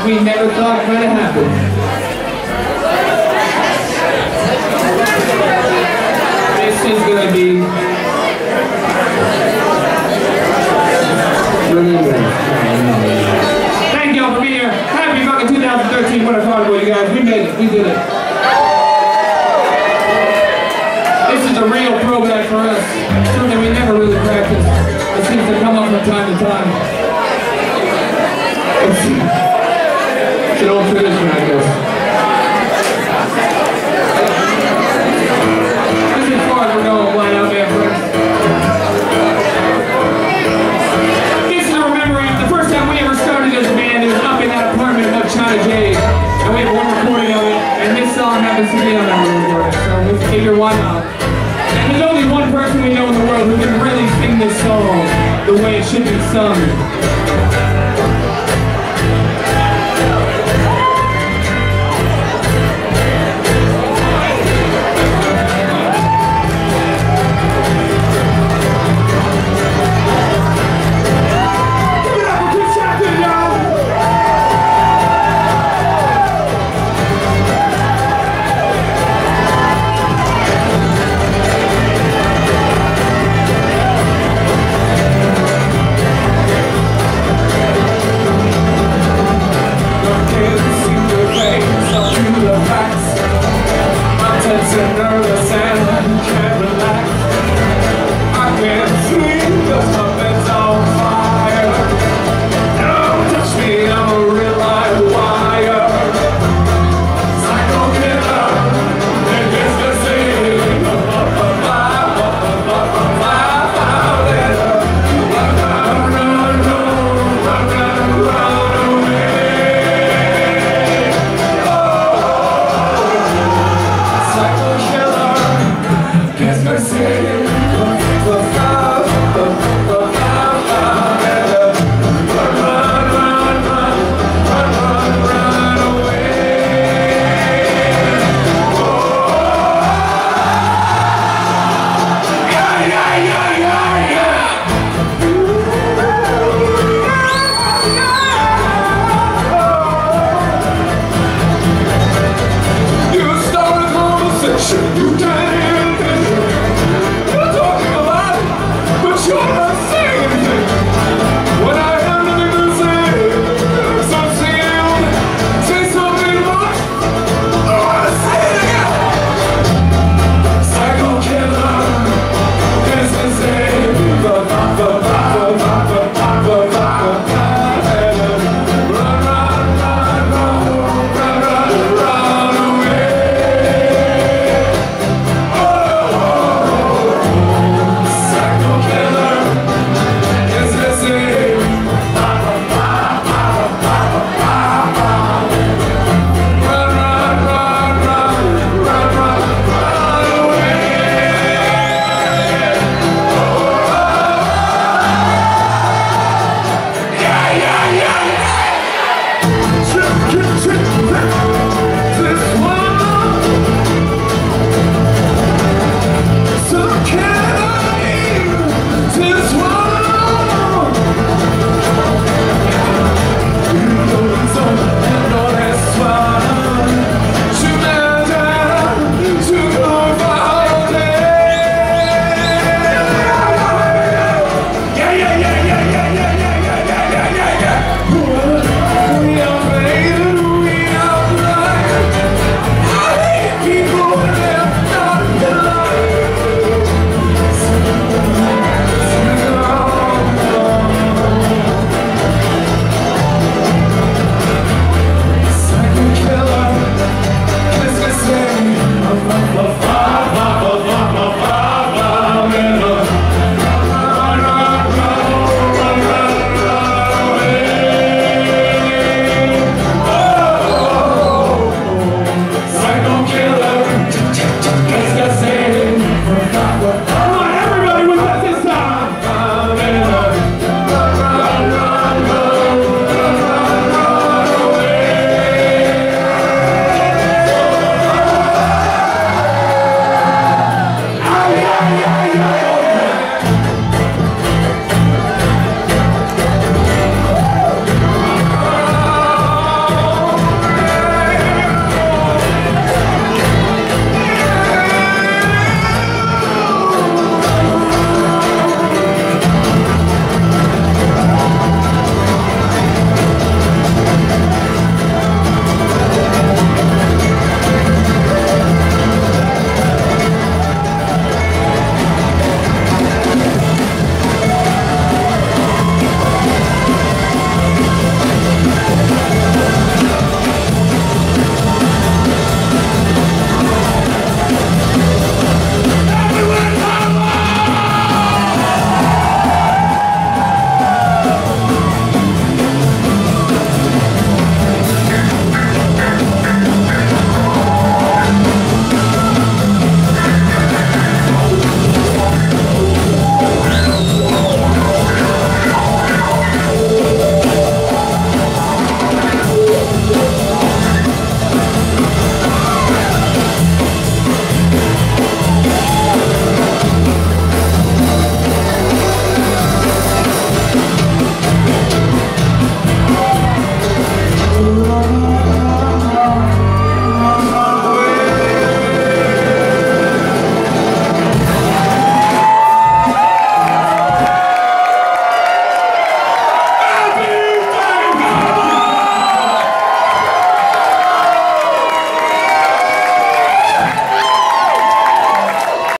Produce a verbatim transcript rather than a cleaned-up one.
we never thought might have happened. This is gonna be thank y'all for being here. Happy fucking two thousand thirteen Winter Carnival, you guys. We made it. We did it. This is a real throwback for us. Something we never really practiced. It seems to come up from time to time. It's, it's an old tradition, I guess. This is far as we're going, line out there, friends. This is a memory of the first time we ever started as a band. It was up in that apartment above China Jade. And we have one recording of it. And this song happens to be on that recording. So let's figure one out. And there's only one person we know in the world who can really sing this song the way it should be sung.